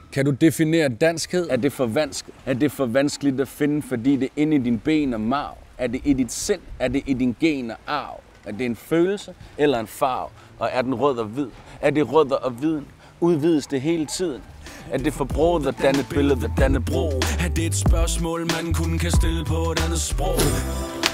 Kan du definere danskhed? Er det for vanskeligt at finde, fordi det er inde i dine ben og marv? Er det i dit sind? Er det i din gen og arv? Er det en følelse eller en farve? Og er den rød og hvid? Er det rød og viden? Udvides det hele tiden? Er det forbruget at danne billede, at danne bro? Er det et spørgsmål, man kun kan stille på et andet sprog?